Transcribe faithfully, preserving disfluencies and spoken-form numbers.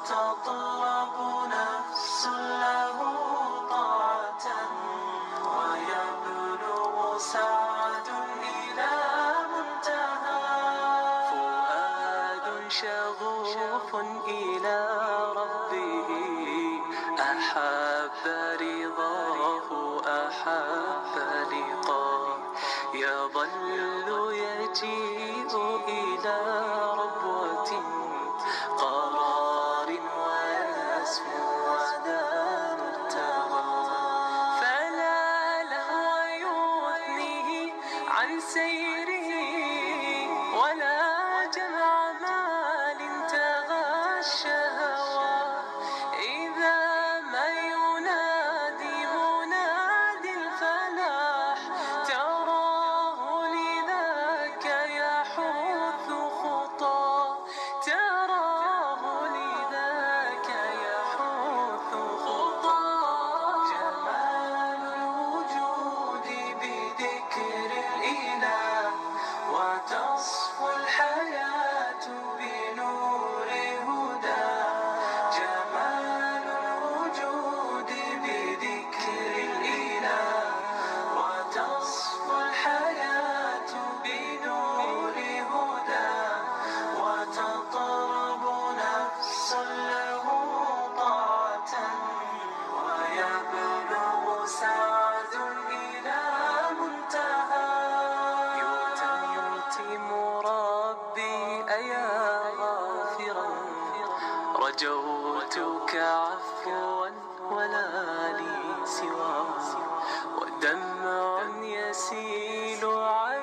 وتطلب نفس له طاعة ويبلغ سعد إلى منتهى فؤاد شغوف إلى ربه أحب رضاه أحب لقاه يظل يجيء إلى ربوة قرار ويسمو وذا مرتضى فلا لهو يثنيه عن سيره ولا جمع مال تغى الشهوى إذا ما ينادي منادي الفلاح تراه لذاك يحث خطاه تراه لذاك يحث خطاه جمال الوجود بذكر الإله وتصفو الحياة بنور هدى جمال الوجود بذكر الإله وتصفو الحياة بنور هدى وتطرب نفس له طاعة ويبلغ سعد إلى منتهى يؤتى يؤتم ربي أيا غافرا رجوتك عفوا ولا لي سواه ودمع يسيل